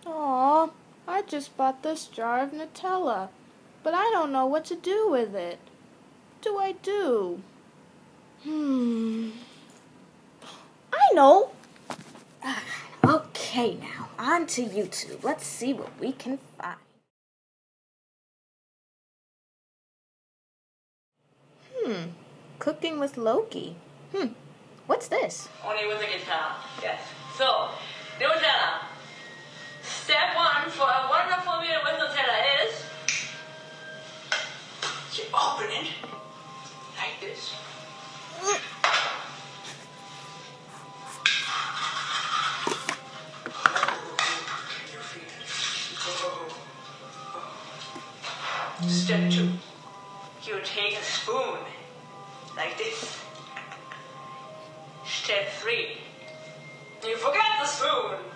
Aw, I just bought this jar of Nutella, but I don't know what to do with it. What do I do? I know! Okay, now, on to YouTube. Let's see what we can find. Cooking with Loki. What's this? Only with a guitar, yes. So, Nutella. Step one for a wonderful meal with Nutella is you open it like this. Can you feel it? Step two. You take a spoon like this. Step three. You forget the spoon.